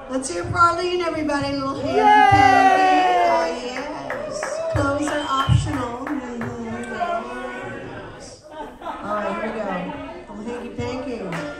Let's hear for Arleen, everybody. A little hanky panky. Oh, yes. Clothes are optional. All right, here we go. A little hanky panky.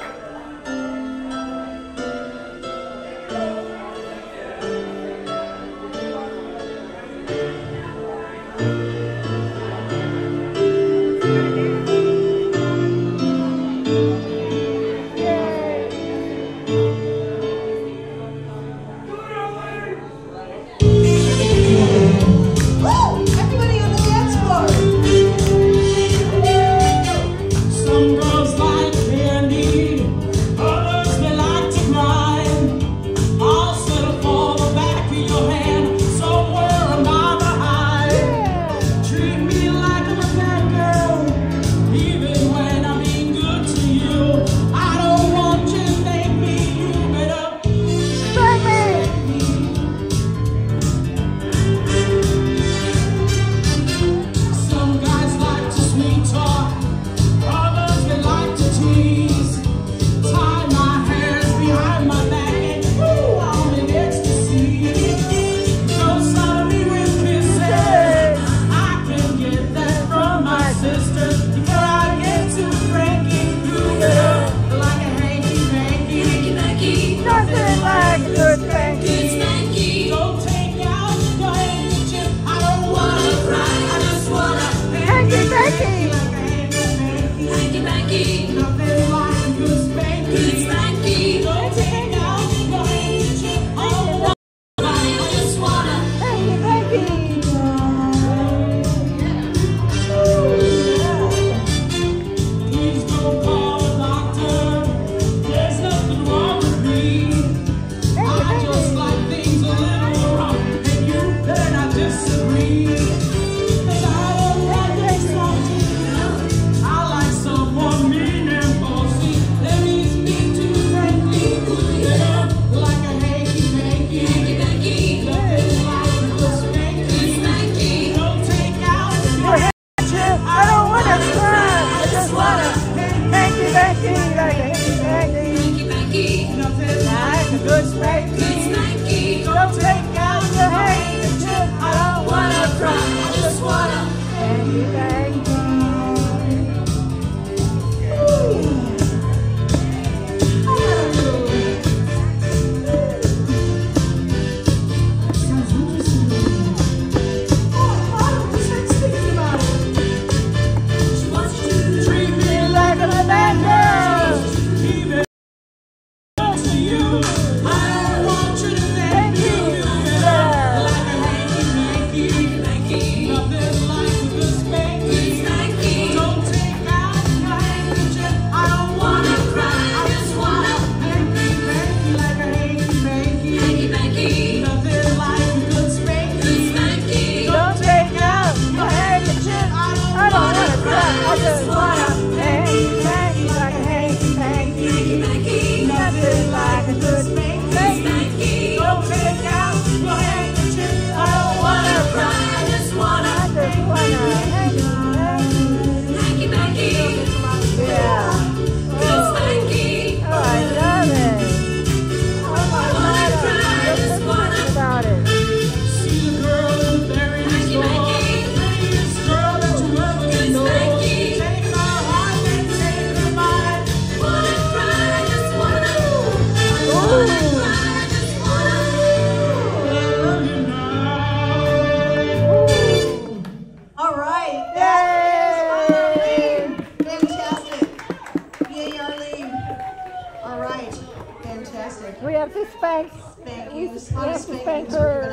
We have to spank. We have to spank her.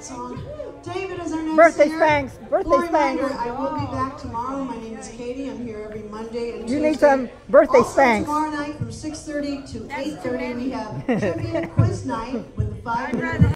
David is our next birthday singer. spanks. Birthday spanks. I will be back tomorrow. My name is Katie. I'm here every Monday and Tuesday. You need some birthday also, spanks. Tomorrow night from 6:30 to 8:30 we have trivia quiz night with the 5-minute